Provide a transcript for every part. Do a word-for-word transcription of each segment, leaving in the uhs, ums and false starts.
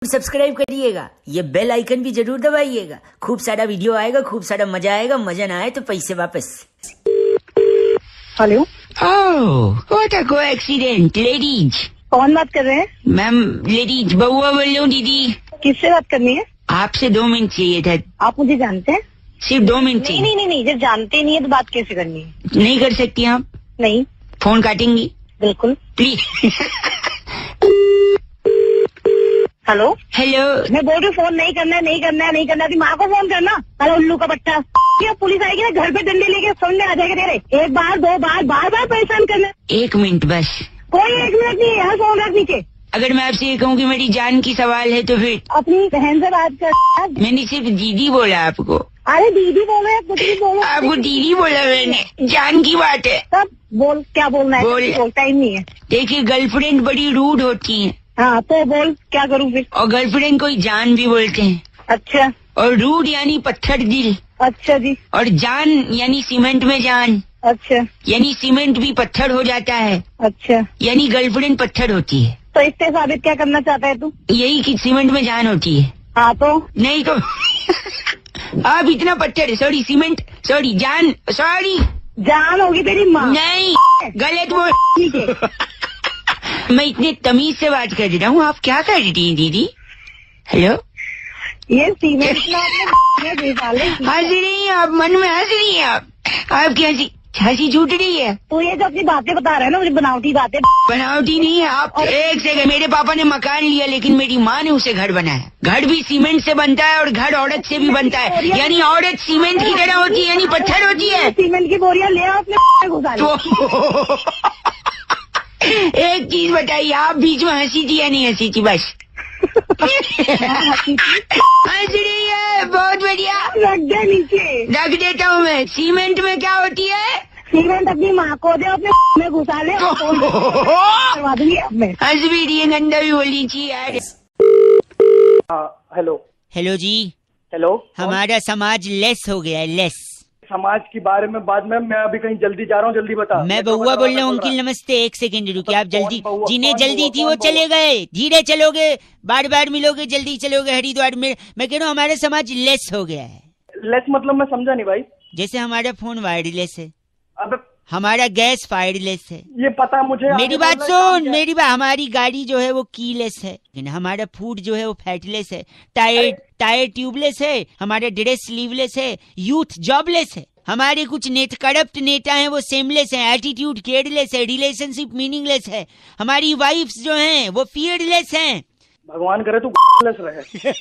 Subscribe करिएगा, ये bell icon भी जरूर दबाइएगा। खूब सारा वीडियो आएगा, खूब सारा मजा आएगा। मजा ना आए तो पैसे वापस। Hello. Oh, what a coincident. Ladies, कौन बात कर रहे हैं? मैम लेडीज, बउआ बोल रही हूँ दीदी। किससे बात करनी है? आपसे दो मिनट चाहिए था। आप मुझे जानते हैं? सिर्फ दो मिनट नहीं चाहिए। नहीं नहीं नहीं, जब जानते नहीं है तो बात कैसे करनी है? नहीं कर सकती आप? नहीं। फोन काटेंगी बिल्कुल। प्लीज। हेलो। हेलो। मैं बोल रही हूँ फोन नहीं करना है, नहीं करना है, नहीं करना है। माँ को फोन करना। अरे उल्लू का बच्चा, क्या पुलिस आएगी ना घर पे डंडे लेके सुनने आ जाएगा तेरे। एक बार दो बार बार बार परेशान करना। एक मिनट बस। कोई एक मिनट नहीं है, यहाँ फोन रख नीचे। अगर मैं आपसे ये कहूँ कि मेरी जान की सवाल है तो फिर? अपनी बहन से बात कर। मैंने सिर्फ दीदी बोला आपको। अरे दीदी बोलो या कुछ भी बोलो। आपको दीदी बोला मैंने, जान की बात है। तब बोल, क्या बोलना है? बोल। बोलता ही नहीं है। देखिए, गर्लफ्रेंड बड़ी रूड होती है। हाँ तो बोल, क्या करूँ फिर? और गर्लफ्रेंड को ही जान भी बोलते हैं। अच्छा। और रूड यानी पत्थर दिल। अच्छा जी। और जान यानी सीमेंट में जान। अच्छा। यानी सीमेंट भी पत्थर हो जाता है। अच्छा। यानी गर्लफ्रेंड पत्थर होती है। तो इससे साबित क्या करना चाहता है तू? यही कि सीमेंट में जान होती है। हाँ तो नहीं तो आप इतना पत्थर, सॉरी सीमेंट, सॉरी जान, सॉरी जान होगी तेरी माँ। नहीं, गलत बोल। ठीक है। मैं इतने तमीज से बात कर रहा हूँ, आप क्या कर रही हैं दीदी? हेलो। ये सीमेंट में आपने घुसा ले। हंस रही हैं आप, मन में हंस रही हैं आप। आपकी हंसी हंसी झूठ रही है। तो ये जो अपनी बातें बता रहा है ना, मुझे बनावटी बातें। बनावटी नहीं है आप। एक सेकंड, मेरे पापा ने मकान लिया लेकिन मेरी माँ ने उसे घर बनाया। घर भी सीमेंट से बनता है और घर औरत से भी बनता है। यानी औरत सीमेंट की तरह होती है, यानी पत्थर होती है। सीमेंट की बोरियां ले आओ, अपने घुसा ले। एक चीज बताइए, आप बीच में हंसी थी या नहीं हंसी थी? बस हंस रही है, बहुत बढ़िया। रख दे नीचे। रख देता हूँ मैं। सीमेंट में क्या होती है? सीमेंट अपनी माँ को दे, अपने में घुसा ले। करवा दूंगी अब मैं। हंस भी रही है, गंदा भी बोली थी यार। हेलो। हेलो जी। हेलो। हमारा समाज लेस हो गया है, लेस। समाज के बारे में बाद में, मैं अभी कहीं जल्दी जा रहा हूँ, जल्दी बता। मैं बउआ बोल रहा हूँ अंकिल, नमस्ते। एक सेकंड रुकिए, आप जल्दी, जिन्हें जल्दी थी वो चले गए। धीरे चलोगे, बार बार मिलोगे, जल्दी चलोगे हरिद्वार में। मैं कह रहा हूँ हमारा समाज लेस हो गया है। लेस मतलब मैं समझा नहीं भाई। जैसे हमारा फोन वायरलेस है, अब हमारा गैस फायरलेस है। ये पता मुझे। मेरी बात सुन, मेरी बात, हमारी गाड़ी जो है वो कीलेस है, हमारा फूड जो है वो फैटलेस है, टायर टायर ट्यूबलेस है, हमारा ड्रेस स्लीवलेस है, यूथ जॉबलेस है, हमारे कुछ नेता करप्ट नेता हैं वो सेमलेस हैं, एटीट्यूड केयरलेस है, रिलेशनशिप मीनिंगलेस है, हमारी वाइफ्स जो हैं वो फियरलेस हैं। भगवान करे तू लेस रहे।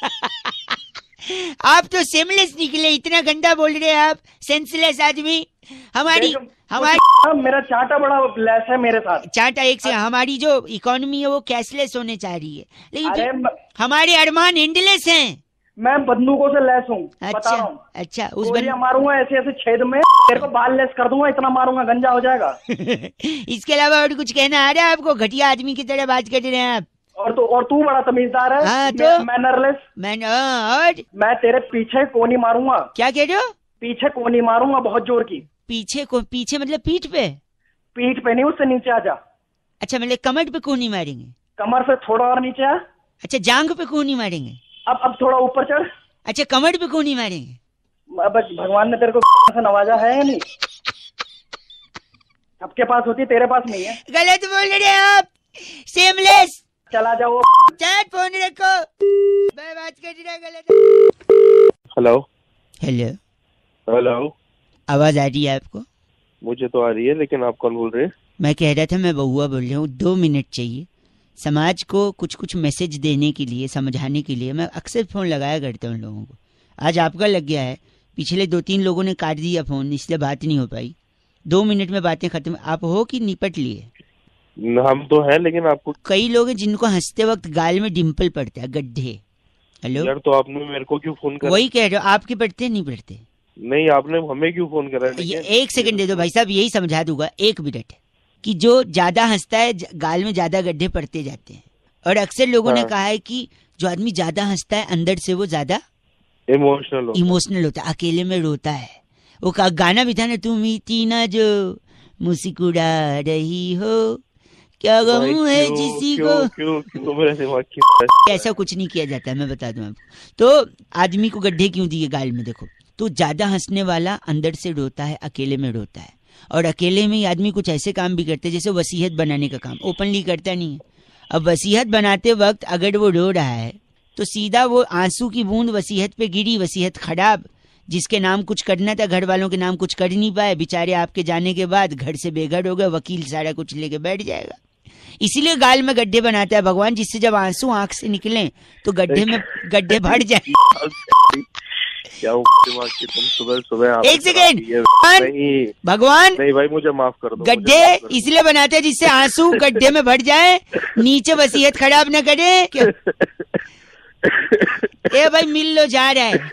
आप तो सेमलेस निकले, इतना गंदा बोल रहे हैं आप, सेंसलेस आदमी। हमारी हमारी मेरा चाटा बड़ा लेस है मेरे साथ। चाटा एक से, हमारी जो इकोनॉमी है वो कैशलेस होने चाह रही है, लेकिन म... हमारे अरमान एंडलेस हैं। मैं बंदूकों से लेस हूँ। अच्छा अच्छा। उस बन... मारूंगा ऐसे ऐसे छेद में, तेरे को बाल लेस कर दूंगा, इतना मारूंगा गंजा हो जाएगा। इसके अलावा और कुछ कहना आ रहा है आपको? घटिया आदमी की तरह बात कर रहे हैं आप। और तू और तू बड़ा तमीजदार है। हाँ, तो मैनरलेस। मैं और मैं तेरे पीछे कोनी मारूंगा। क्या कह रहे हो? पीछे कोनी मारूंगा बहुत जोर की। पीछे को पीछे मतलब पीठ पे? पीठ पे नहीं, उससे नीचे आ जा। अच्छा, मतलब कमर पे कोनी मारेंगे? कमर से थोड़ा और नीचे आ। अच्छा, जांग पे कोनी मारेंगे? अब अब थोड़ा ऊपर चढ़। अच्छा, कमर पे कोनी मारेंगे? अब भगवान ने तेरे को से नवाजा है या नहीं? सबके पास होती है, तेरे पास नहीं है। गलत बोल रहे हैं आप, सेमलेस। चला जाओ, चैट फोन रखो, मैं बात कर रहा। गलत। हेलो। हेलो। हेलो। आवाज आ रही है आपको? मुझे तो आ रही है, लेकिन आप कौन बोल रहे हैं? मैं कह रहा था, मैं बउआ बोल रहा हूँ। दो मिनट चाहिए समाज को कुछ कुछ मैसेज देने के लिए, समझाने के लिए। मैं अक्सर फोन लगाया करता हूँ लोगों को। आज आपका लग गया है, पिछले दो तीन लोगों ने काट दिया फोन, इसलिए बात नहीं हो पाई। दो मिनट में बातें खत्म। आप हो कि निपट लिए? हम तो हैं, लेकिन आपको कई लोग हैं जिनको हंसते वक्त गाल में डिम्पल पड़ता है, गड्ढे। हेलो यार, तो आपने मेरे को क्यों फोन करा? वही कह रहे हो, आपके पड़ते नहीं पड़ते? नहीं, आपने हमें क्यों फोन करा? ये एक सेकंड दे दो भाई साहब, यही समझा दूंगा, एक मिनट। कि जो ज्यादा हंसता है गाल में ज्यादा गड्ढे पड़ते जाते हैं। और अक्सर लोगों हाँ। ने कहा है कि जो आदमी ज्यादा हंसता है अंदर से वो ज्यादा इमोशनल इमोशनल होता है, अकेले में रोता है। वो गाना भी था ना, तुम ही तीना जो मुस्कुरा रही हो, क्या भाई, गम है क्यों- जिसी क्यों- को क्यों क्यों मेरे दिमाग की ऐसा कुछ नहीं किया जाता है, मैं बता दूं आपको। तो आदमी को गड्ढे क्यों दिए गाल में, देखो तो ज्यादा हंसने वाला अंदर से रोता है, अकेले में रोता है। और अकेले में ही आदमी कुछ ऐसे काम भी करते हैं जैसे वसीयत बनाने का काम, ओपनली करता नहीं है। अब वसीयत बनाते वक्त अगर वो रो रहा है तो सीधा वो आंसू की बूंद वसीयत पे गिरी, वसीयत खराब। जिसके नाम कुछ करना था घर वालों के नाम कुछ कर नहीं पाए, बेचारे आपके जाने के बाद घर से बेघर हो गए, वकील सारा कुछ लेके बैठ जाएगा। इसीलिए गाल में गड्ढे बनाता है भगवान, जिससे जब आंसू आंख से निकले तो गड्ढे में गड्ढे भर जाए। क्या दिमाग की तुम सुबह सुबह एक सेकेंड, नहीं भगवान नहीं भाई मुझे माफ कर दो। मुझे गड्ढे माफ कर दो। इसलिए बनाते हैं जिससे आंसू गड्ढे में भर जाए, नीचे वसीयत खराब न करे। क्या? ए भाई मिल लो, जा रहा है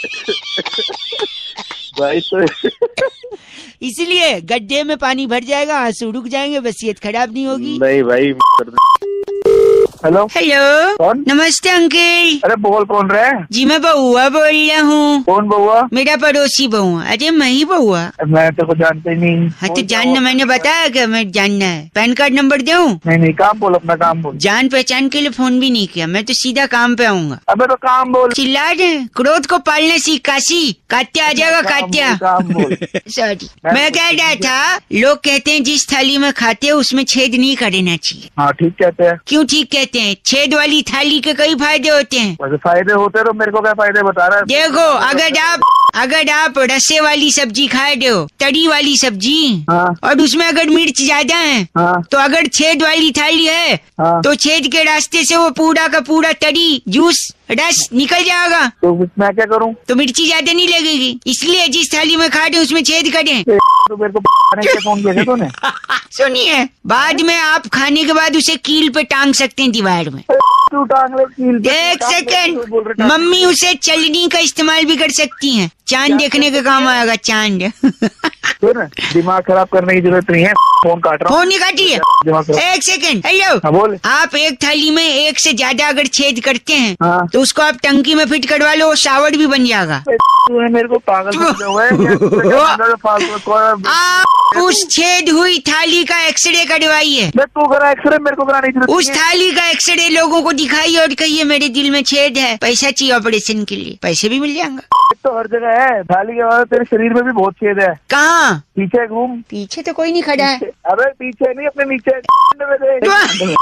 भाई तो इसलिए गड्ढे में पानी भर जाएगा, आंसू रुक जाएंगे, वसीयत खराब नहीं होगी। नहीं भाई कर दो। हेलो हेलो, कौन? नमस्ते अंकल अरे बोल कौन रहे हैं? जी, मैं बउआ बोल रहा हूँ। कौन बउआ? मेरा पड़ोसी बउआ। अरे मैं ही बउआ। मैं तो को जानते ही नहीं। हाँ तो जानना, मैंने बताया कि मैं जानना है। पैन कार्ड नंबर दूं? नहीं नहीं काम बोल, अपना काम बोल। जान पहचान के लिए फोन भी नहीं किया, मैं तो सीधा काम पे आऊंगा। अबे तो काम बोल। चिल्ला रहे, क्रोध को पालने सीख काशी, कात्या आ जाएगा कात्या। काम बोल। सॉरी, मैं कह रहा था, लोग कहते हैं जिस थाली में खाते हैं उसमें छेद नहीं करना चाहिए। हाँ ठीक कहते हैं। क्यों ठीक कहते हैं? छेद वाली थाली के कई फायदे होते हैं। वैसे फायदे होते तो मेरे को क्या फायदे बता रहा है? देखो, अगर आप अगर आप रसे वाली सब्जी खा रहे हो, तरी वाली सब्जी, हाँ और उसमें अगर मिर्च ज्यादा है, हाँ तो अगर छेद वाली थाली है हाँ। तो छेद के रास्ते से वो पूरा का पूरा तरी जूस रस निकल जाएगा, तो मैं क्या करूँ? तो मिर्ची ज्यादा नहीं लगेगी। इसलिए जिस थाली में खा रहे हो उसमें छेद करें। तो मेरे को के फोन किया था तूने? सुनिए, बाद में आप खाने के बाद उसे कील पे टांग सकते हैं दीवार में। तू टांग ले कील पे। एक टांग ले, सेकेंड, तू बोल रहा है, मम्मी उसे चलनी का इस्तेमाल भी कर सकती हैं, चांद देखने के काम आएगा, चांद। सुन, दिमाग खराब करने की जरूरत नहीं है, फोन काट रहा हूँ। फोन नहीं काटिए। दिमाग खराब। एक सेकेंड, हेलो। हाँ बोल। आप एक थाली में एक से ज्यादा अगर छेद करते हैं हाँ। तो उसको आप टंकी में फिट करवा लो, सावड़ भी बन जाएगा। तूने मेरे को पागल समझा हुआ है या तू क्या समझा है फालतू को? आप उस छेद हुई थाली का एक्सरे करवाइए, मैं तू करा एक्सरे, मेरे को कराने की जरूरत उस नहीं है। थाली का एक्सरे लोगों को दिखाइए और कहिए मेरे दिल में छेद है, पैसा चाहिए ऑपरेशन के लिए, पैसे भी मिल जाएंगे। तो हर जगह है, थाली के बाद तेरे शरीर में भी बहुत छेद है। कहाँ? पीछे घूम। पीछे तो कोई नहीं खड़ा है। अबे पीछे नहीं, अपने नीचे में देख।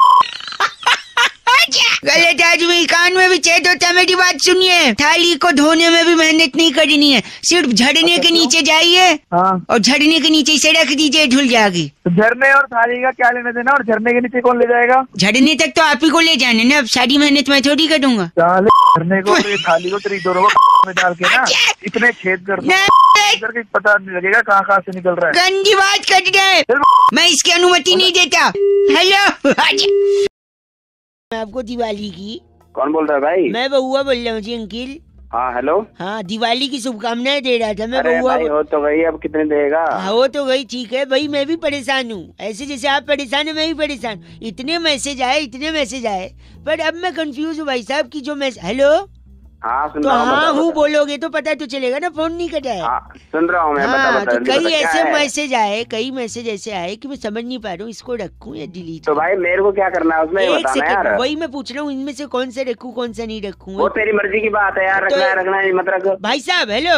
गलत आदमी, कान में भी छेद होता है। मेरी बात सुनिए, थाली को धोने में भी मेहनत नहीं करनी है, सिर्फ झड़ने के नीचे जाइए हाँ और झड़ने के नीचे इसे रख दीजिए, धुल जाएगी। तो झरने और थाली का क्या लेना देना? और झरने के नीचे कौन ले जाएगा? झड़ने तक तो आप ही को ले जाने ना, अब सारी मेहनत मैं थोड़ी करूंगा। साले झरने को और ये थाली को तेरी दोनों को में डाल के ना इतने छेद कर दो, करके पता नहीं लगेगा कहाँ कहाँ से निकल रहा है। गंदी बात कर रहे हैं, मैं इसकी अनुमति नहीं देता। हेलो, मैं आपको दिवाली की। कौन बोल रहा है भाई? मैं बउआ बोल रहा हूँ जी अंकिल। हाँ हेलो। हाँ, दिवाली की शुभकामनाएं दे रहा था मैं। अरे बउआ भाई हो तो गई, अब कितने देगा? हाँ वो तो गई, ठीक है भाई, मैं भी परेशान हूँ, ऐसे जैसे आप परेशान है मैं भी परेशान। इतने मैसेज आए, इतने मैसेज आए, पर अब मैं कंफ्यूज हूँ भाई साहब की जो मैसेज। हेलो, हाँ सुन तो रहा हूँ। हाँ बता, हूँ बता। बोलोगे तो पता तो चलेगा ना, फोन नहीं कटा है। हाँ, सुन रहा हूँ मैं। बता, हाँ, बता, तो जल्दी कई बता, क्या ऐसे है? मैसेज आए, कई मैसेज ऐसे आए कि मैं समझ नहीं पा रहा हूँ इसको रखूँ या डिलीट। तो भाई मेरे को क्या करना है उसमें, ये एक बताना यार। सेकंड, वही मैं पूछ रहा हूँ, इनमें से कौन सा रखूँ कौन सा नहीं रखूँ। वो तेरी मर्जी की बात है यार, तो- रखना है रखना है मत रख। भाई साहब हेलो,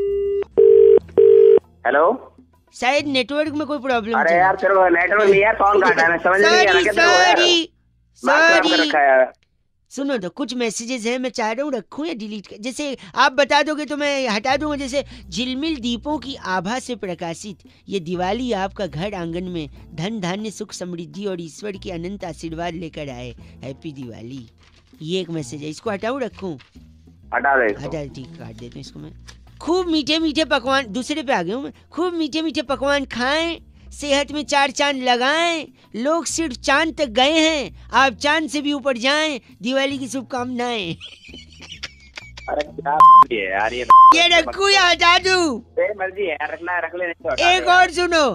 हेलो, शायद नेटवर्क में कोई प्रॉब्लम। अरे यार तेरे को नेटवर्क नहीं है, फोन काटा है, मैं समझ नहीं आ रहा सॉरी क्या तेरे को यार। सॉरी बात खराब कर सॉरी। रखा है यार। सुनो तो, कुछ मैसेजेस हैं, मैं चाह रहा हूँ रखूं या डिलीट कर। जैसे आप बता दोगे तो मैं हटा दूंगा। जैसे झिलमिल दीपों की आभा से प्रकाशित ये दिवाली आपका घर आंगन में धन धान्य सुख समृद्धि और ईश्वर की अनंत आशीर्वाद लेकर आए, हैप्पी दिवाली। ये एक मैसेज है, इसको हटाऊं रखूं? हटा दे इसको। हटा, ठीक, काट देता हूँ इसको मैं। खूब मीठे मीठे पकवान, दूसरे पे आ गया हूँ मैं। खूब मीठे मीठे पकवान खाएं, सेहत में चार चांद लगाएं, लोग सिर्फ चांद तक गए हैं, आप चांद से भी ऊपर जाएं, दिवाली की शुभकामनाएं। अरे क्या है यार ये ये रखूं या हटा दूं? तेरी मर्जी है यार, रखना है रख ले, नहीं तो हटा एक दे। और सुनो।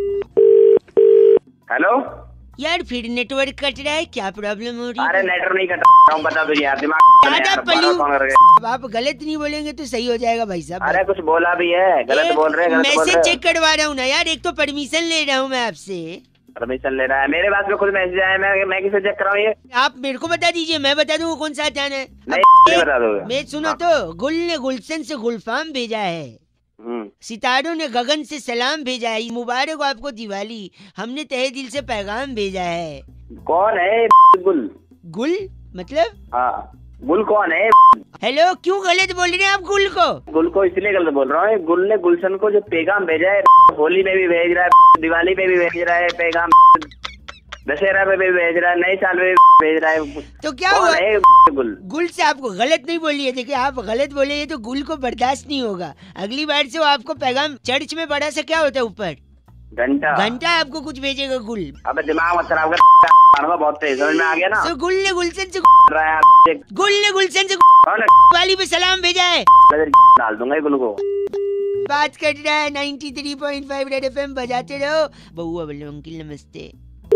हेलो, यार फिर नेटवर्क कट रहा है, क्या प्रॉब्लम हो रही अरे है? नेटवर्क नहीं कट रहा हूँ, बता तुझे यार, दिमाग दादा यार, पलू, बार-बार फोन करके। अब आप गलत नहीं बोलेंगे तो सही हो जाएगा भाई साहब। अरे कुछ बोला भी है, गलत बोल रहे हैं, गलत बोल मैसेज रहे चेक करवा रहा हूँ ना यार, एक तो परमिशन ले रहा हूँ मैं आपसे। परमिशन ले रहा है, मेरे पास में खुद मैसेज आया, मैं मैं किसे चेक कराऊं ये? आप मेरे को बता दीजिए, मैं बता दूं कौन सा अचान है। नहीं बता दोगे? मैं सुनो तो, गुल ने गुलशन से गुलफाम भेजा है, सितारों ने गगन से सलाम भेजा है, मुबारक हो आपको दिवाली, हमने तहे दिल से पैगाम भेजा है। कौन है गुल? गुल मतलब? हाँ, गुल कौन है? हेलो, क्यों गलत बोल रहे हैं आप गुल को? गुल को इसलिए गलत बोल रहा हूँ, गुल ने गुलशन को जो पैगाम भेजा है, होली में भी भेज रहा है, दिवाली पे भी भेज रहा है पैगाम, दशहरा पे भी भेज रहा है, नए साल में भी भेज रहा है। तो क्या कौन हुआ? है गुल? गुल से आपको गलत नहीं बोलिए, देखिए आप गलत बोले तो गुल को बर्दाश्त नहीं होगा, अगली बार से वो आपको पैगाम चर्च में बड़ा सा क्या होता है ऊपर घंटा घंटा आपको कुछ भेजेगा गुल। अबे दिमाग मत खराब कर, बहुत तेज समझ में आ गया ना। तो गुल ने गुलशन से रहा है गुल ने गुलशन से कौन है? वाली पे सलाम भेजा है, डाल दूंगा गुल को। बात कर रहा है तिरानवे पॉइंट पाँच रेड एफएम, बजाते रहो। बउआ बोलो अंकिल नमस्ते।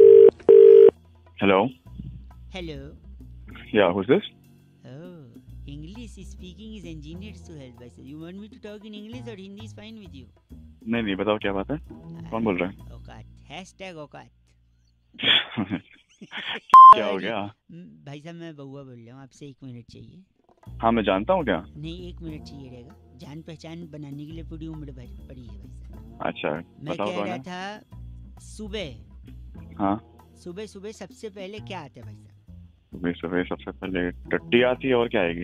हेलो हेलो, या who's this? Oh, English speaking is engineered to help. I said, you want me to talk in English or Hindi is fine with you? नहीं नहीं बताओ क्या बात है, कौन बोल रहा है? औकात, हैशटैग औकात। क्या हो गया? भाई साहब मैं बउआ बोल रहा हूँ, आपसे एक मिनट चाहिए। हाँ मैं जानता हूँ क्या? नहीं, एक मिनट चाहिए रहेगा, जान पहचान बनाने के लिए पूरी उम्र भर पड़ी है भाई साहब। अच्छा मैं बताओ कह कौन रहा है? था सुबह हाँ सुबह सुबह सबसे पहले क्या आता है भाई साहब? सुबह सुबह सबसे पहले टट्टी आती है, और क्या आएगी?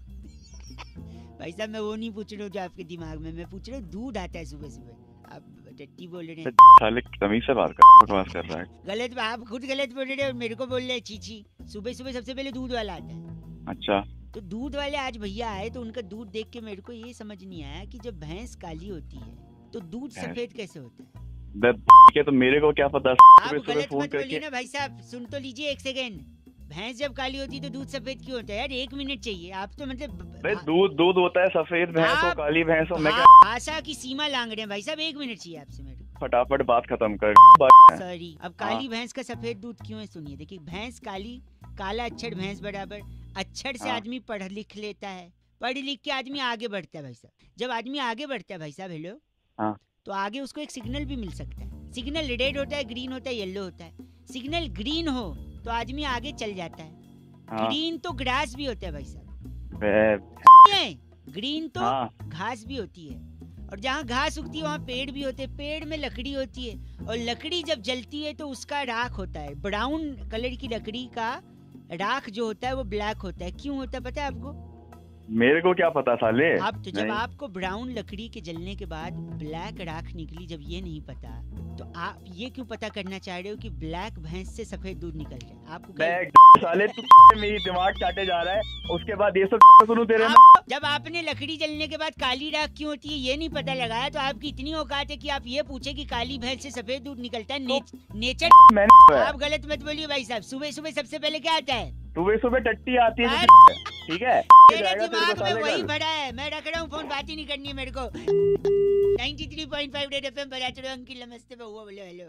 भाई साहब मैं वो नहीं पूछ रहा हूँ जो आपके दिमाग में, मैं पूछ रहा हूँ दूध आता है सुबह सुबह, आप टट्टी बोल रहे हैं। साले तमीज से बात कर, बकवास कर रहा है। गलत, आप खुद गलत बोल रहे हैं और मेरे को बोल रहे हैं चीची। सुबह सुबह सबसे पहले दूध वाला आता है। अच्छा तो दूध वाले आज भैया आए तो उनका दूध देख के मेरे को ये समझ नहीं आया कि जब भैंस काली होती है तो दूध सफेद कैसे होता है? के तो मेरे को क्या पता, आप सुबह सुबह गलत फोन मत बोलिए करके। ना भाई साहब, सुन तो लीजिए एक सेकेंड। भैंस जब काली होती है तो दूध सफेद क्यों होता है यार? एक मिनट चाहिए, आप तो मतलब भाई दूध दूध होता है, सफेद भैंस हो आप- काली भैंस हो, मैं क्या भाषा की सीमा लांग रहे हैं भाई साहब, एक मिनट चाहिए आपसे मेरे को। फटाफट बात खत्म कर। सॉरी, अब काली भैंस का सफेद दूध क्यों है सुनिए। देखिए भैंस काली, काला अक्षर भैंस बराबर, अक्षर से हाँ। आदमी पढ़ लिख लेता है, पढ़ लिख के आदमी आगे बढ़ता है भाई साहब। जब आदमी आगे बढ़ता है भाई साहब, हेलो, हाँ। तो आगे उसको एक सिग्नल भी मिल सकता है। सिग्नल रेड होता है, ग्रीन होता है, येलो होता है। सिग्नल ग्रीन हो तो आदमी आगे चल जाता है। हाँ। ग्रीन तो ग्रास भी होता है भाई साहब, बे- ग्रीन तो हाँ। घास भी होती है, और जहाँ घास उगती है वहाँ पेड़ भी होते हैं, पेड़ में लकड़ी होती है, और लकड़ी जब जलती है तो उसका राख होता है। ब्राउन कलर की लकड़ी का राख जो होता है वो ब्लैक होता है। क्यों होता है पता है आपको? मेरे को क्या पता साले। आप तो जब नहीं। आपको ब्राउन लकड़ी के जलने के बाद ब्लैक राख निकली, जब ये नहीं पता तो आप ये क्यों पता करना चाह रहे हो कि ब्लैक भैंस से सफेद दूध निकल रहा है? आपको क्या- बे- साले तू मेरी दिमाग चाटे जा रहा है, उसके बाद ये सब सुनूं तेरे में। आप, जब आपने लकड़ी जलने के बाद काली राख क्यों होती है ये नहीं पता लगाया तो आपकी इतनी औकात है कि आप ये पूछे कि काली भैंस से सफेद दूध निकलता है। नेच, नेचर मैंने आप गलत मत बोलिए भाई साहब। सुबह सुबह सबसे पहले क्या आता है? सुबह सुबह टट्टी आती है, अरे, ठीक है? मेरे जाएगा तेरे दिमाग को में साले वही घर। भरा है, मैं रख रहा हूँ फोन, बात ही नहीं करनी है मेरे को। तिरानवे पॉइंट पाँच रेड एफएम बजाते रहो अंकिल नमस्ते बउआ बोलो हेलो।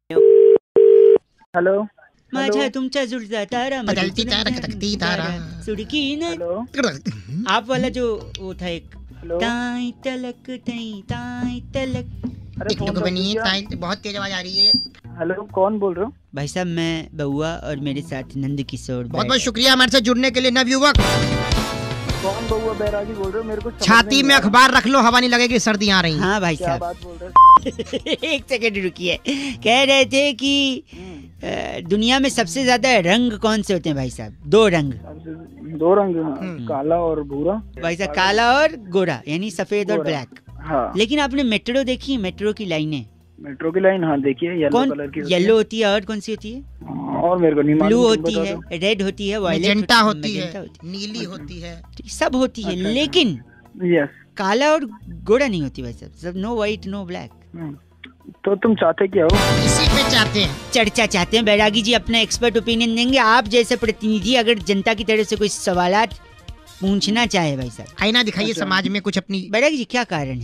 हेलो माझा तुमचा जुळता तारा बदलती तारा खटकती तारा सुडकी न हेलो आप वाला जो वो था एक हेलो ताई तलक तई ताई तलक। अरे टिकटॉक फोन बनी रख है, बहुत तेज आवाज आ रही है। दिया। हेलो कौन बोल रहे हो? भाई साहब मैं बउआ और मेरे साथ नंद किशोर। बहुत बहुत शुक्रिया हमारे साथ जुड़ने के लिए नवयुवक। कौन बउआ बैरागी बोल रहे हो? मेरे को समझ छाती नहीं में आ रहा। अखबार रख लो, हवा नहीं लगेगी, सर्दी आ रही। हाँ भाई क्या साहब बात बोल रहे हो? एक सेकंड रुकिए, कह रहे थे कि अ, दुनिया में सबसे ज्यादा रंग कौन से होते हैं भाई साहब? दो रंग अब दो रंग, हाँ, काला और भूरा। भाई साहब, काला और गोरा यानी सफेद और गोरा। ब्लैक। हाँ लेकिन आपने मेट्रो देखी? मेट्रो की लाइनें मेट्रो की लाइन, हाँ देखिए येलो कौन कलर की होती येलो होती है और कौन सी होती है? है। और मेरे को नहीं ब्लू मालूम, तुम होती बता है, दो। रेड होती है, वायलेट मैजेंटा होती मैजेंटा है, नीली होती है। ठीक, सब होती है अच्छा, लेकिन यस। काला और गोरा नहीं होती भाई साहब। सब नो व्हाइट नो ब्लैक। हम्म, तो तुम चाहते क्या हो? इसी पे चाहते हैं। चर्चा चाहते हैं। बैरागी जी अपना एक्सपर्ट ओपिनियन देंगे। आप जैसे प्रतिनिधि अगर जनता की तरफ से कोई सवालात पूछना चाहे भाई साहब। आईना दिखाइए अच्छा। समाज में कुछ अपनी। बैरागी जी क्या कारण है इसका?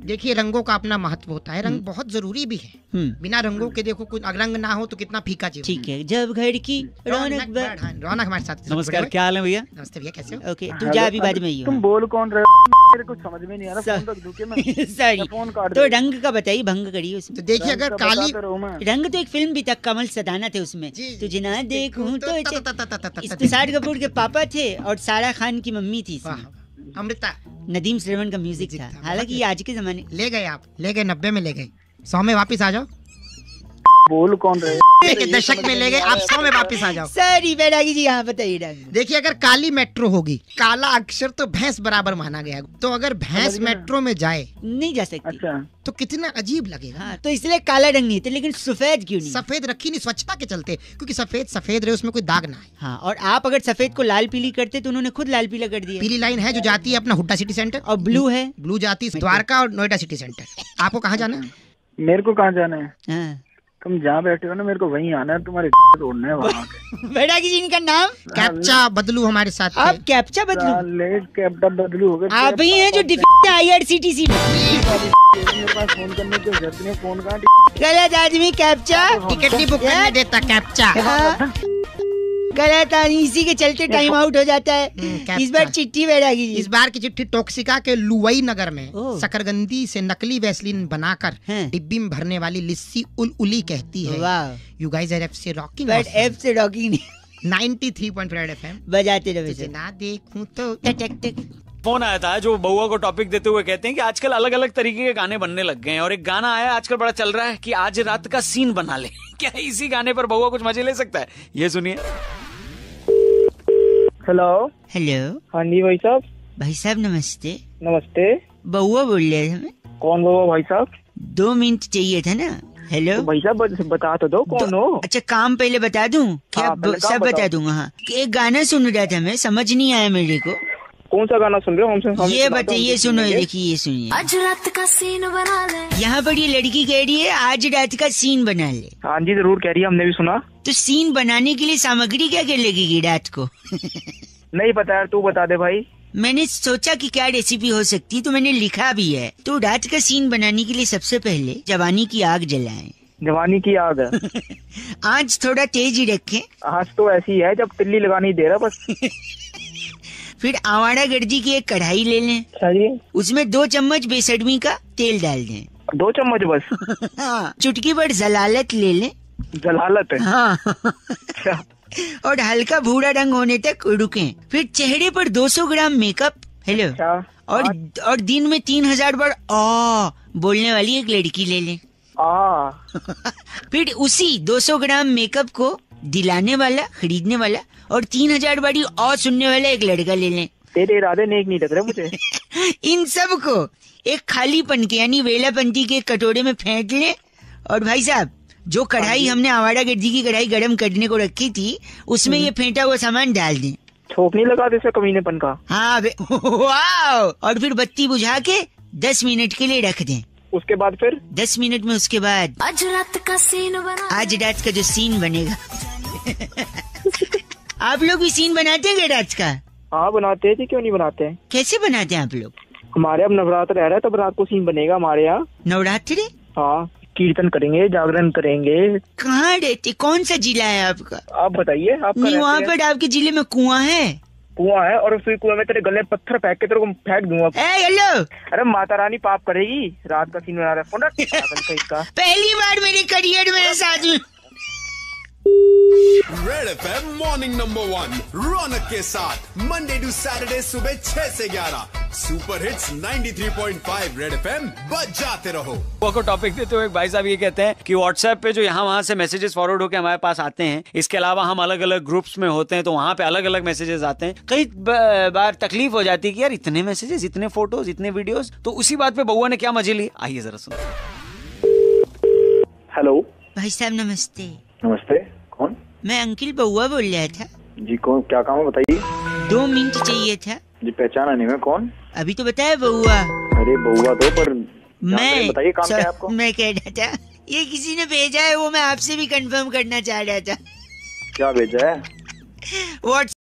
देखिए रंगों का अपना महत्व होता है, रंग बहुत जरूरी भी है। हम्म, बिना रंगों के देखो कुछ रंग ना हो तो कितना फीका जीवन। ठीक है। जब घर की रौनक ब- बढ़- हाँ, रौनक हमारे साथ। नमस्कार, क्या हाल है भैया? नमस्ते भैया, कैसे हो? ओके, तू जा, अभी बाद में ही तुम बोल कौन रहे हो? मेरे कुछ समझ में नहीं आ रहा। फोन रख दूं क्या मैं? सॉरी। फोन काट तो दे। रंग का बताइए, भंग करिए उसमें। तो देखिए अगर रंग का काली बताता रहूं मैं। रंग तो एक फिल्म भी था, कमल सदाना थे उसमें। जी, जी, तुझे ना देखूं तो त- चे- त- त- त- त- त- इसमें शाहिद कपूर के पापा थे और सारा खान की मम्मी थी वाह, इसमें। अमृता नदीम श्रवण का म्यूजिक म्यूजिक था। था, हालांकि ये आज के जमाने ले गए, आप ले गए, नब्बे में ले गए, सौ में वापिस आ जाओ। बोल कौन रहे हो? के दशक में ले गए, आप सौ में वापिस आ जाओ। सॉरी बैरागी जी, यहाँ बताइए रंग। देखिए अगर काली मेट्रो होगी, काला अक्षर तो भैंस बराबर माना गया है, तो अगर भैंस मेट्रो में जाए नहीं जा सकती। अच्छा, तो कितना अजीब लगेगा। हाँ, तो इसलिए काला रंग नहीं थे, लेकिन सफेद क्यों नहीं? सफेद रखी नहीं स्वच्छता के चलते, क्योंकि सफेद सफेद रहे, उसमें कोई दाग ना आए। हाँ, और आप अगर सफेद को लाल पीली करते तो उन्होंने खुद लाल पीला कर दिया। पीली लाइन है जो जाती है अपना हुड्डा सिटी सेंटर, और ब्लू है ब्लू जाती है द्वारका और नोएडा सिटी सेंटर। आपको कहाँ जाना है? मेरे को कहाँ जाना है? हाँ। तुम जहाँ बैठे हो ना, मेरे को वहीं आना है। तुम्हारे तोड़ना है वहाँ के। बैरागी जी, इनका नाम? कैप्चा बदलू हमारे साथ थे। आप कैप्चा बदलू? साले कैप्टन बदलू हो गए। आप ही हैं जो डिफेक्ट आईआरसीटीसी में। मेरे पास फोन करने की जरूरत नहीं है। फोन कहाँ? गलत आदमी कैप्चा। टिकट नहीं बुक करने देता कैप्चा। हाँ। गलत आदमी, इसी के चलते टाइम आउट हो जाता है। कैप्चा। इस बार चिट्ठी बैरागी जी। इस बार की चिट्ठी टोक्सिका के लुवई नगर में ओह। शकरगंदी से नकली वैसलिन बनाकर हैं। डिब्बी में भरने वाली लिस्सी उल उली कहती है। वाह। यू गाइस आर एफ से रॉकिंग बट एफ से रॉकिंग नहीं, ninety three point five FM. बजाते रहो तुझे इसे। ना देखूं तो टक टक टक। फोन आया था जो बउआ को टॉपिक देते हुए कहते हैं कि आजकल अलग अलग तरीके के गाने बनने लग गए हैं, और एक गाना आया आजकल बड़ा चल रहा है कि आज रात का सीन बना ले। क्या इसी गाने पर बउआ कुछ मजे ले सकता है? ये सुनिए। हेलो। हेलो हाँ जी भाई साहब। भाई साहब नमस्ते। नमस्ते। बउआ बोल रहे थे हमें। कौन बोलो भाई साहब? दो मिनट चाहिए था ना। हेलो भाई साहब बत- बता तो दो कौन हो। अच्छा, काम पहले बता दूं क्या? हाँ, पहले काम सब बता बताओ। दूंगा। हाँ, एक गाना सुन रहा था मैं, समझ नहीं आया मेरे को। कौन सा गाना सुन रहे हो? हमसे हमसे ये सुना दो, बताइए, हमसे सुनो, ये सुनेंगे। देखिए, ये सुनिए। आज रात का सीन बना ले। यहाँ पर ये लड़की कह रही है आज रात का सीन बना ले। हाँ जी जरूर कह रही है, हमने भी सुना। तो सीन बनाने के लिए सामग्री क्या क्या लगेगी रात को? नहीं पता यार, तू बता दे भाई। मैंने सोचा कि क्या रेसिपी हो सकती है, तो मैंने लिखा भी है। तो रात का सीन बनाने के लिए सबसे पहले जवानी की आग जलाएं। जवानी की आग है। आंच थोड़ा तेज ही रखें। आज तो ऐसी है जब तिल्ली लगानी दे रहा बस। फिर आवारा गर्जी की एक कढ़ाई ले लें, अच्छा जी। उसमें दो चम्मच बेसडमी का तेल डाल दें। दो चम्मच बस? हाँ, चुटकी भर जलालत ले लें। जलालत है? हाँ। अच्छा। और हल्का भूरा रंग होने तक रुकें। फिर चेहरे पर दो सौ ग्राम मेकअप। हेलो। अच्छा। और और दिन में तीन हजार बार आ बोलने वाली एक लड़की ले लें। आ। फिर उसी दो सौ ग्राम मेकअप को दिलाने वाला, खरीदने वाला और तीन हजार बारी और सुनने वाला एक लड़का ले लें। तेरे इरादे नेक नहीं लग रहे मुझे। इन सब को एक खाली पन के यानी वेलापंती के कटोरे में फेंट लें। और भाई साहब, जो कढ़ाई हमने आवारा गर्दी की कढ़ाई गरम करने को रखी थी, उसमें ये फेंटा हुआ सामान डाल दें। छोक नहीं लगा दे इसमें कमीनेपन का। हाँ बे- वाओ। और फिर बत्ती बुझा के दस मिनट के लिए रख दें। उसके बाद फिर दस मिनट में उसके बाद आज रात का सीन बना। आज रात का जो सीन बनेगा। आप लोग भी सीन बनाते हैं क्या रात का? हाँ बनाते हैं जी, क्यों नहीं बनाते हैं। कैसे बनाते हैं आप लोग? हमारे अब नवरात्र रह रहा है, तब रात को सीन बनेगा हमारे यहाँ। नवरात्रि? हाँ, कीर्तन करेंगे, जागरण करेंगे। कहाँ रहते? कौन सा जिला है आपका? आप बताइए। आपका नहीं, वहाँ रहते हैं? पर आपके जिले में कुआं है? कुआं है, और फिर कुआं में तेरे गले पत्थर फेंक के तेरे को फेंक दूंगा। ए, हेलो। अरे माता रानी पाप करेगी। रात का सीन बना रहा है। फोन रख। पागल कहीं का। पहली बार मेरे करियर में ऐसा आदमी। Red FM morning number one Raunak के साथ मंडे टू सैटरडे सुबह छह से ग्यारह super hits ninety three point five red FM बजाते रहो। बउआ को टॉपिक देते हुए एक भाई साहब ये कहते हैं कि व्हाट्सएप पे जो यहाँ वहाँ से मैसेजेस फॉरवर्ड होकर हमारे पास आते हैं, इसके अलावा हम अलग अलग ग्रुप्स में होते हैं तो वहाँ पे अलग अलग मैसेजेस आते हैं। कई ब- बार तकलीफ हो जाती है कि यार इतने मैसेजेस, इतने फोटोज, इतने वीडियोस। तो उसी बात पे बउआ ने क्या मजे लिए, आइए जरा सुनो। हेलो। भाई साहब नमस्ते। नमस्ते। कौन? मैं अंकिल बउआ बोल रहा था। जी कौन, क्या काम है बताइए। दो मिनट चाहिए था। जी पहचाना नहीं मैं। कौन? अभी तो बताया बउआ। अरे बउआ तो पर मैं बताइए काम क्या है सर, आपको। मैं कह रहा था ये किसी ने भेजा है, वो मैं आपसे भी कंफर्म करना चाह रहा था। क्या भेजा है? व्हाट्स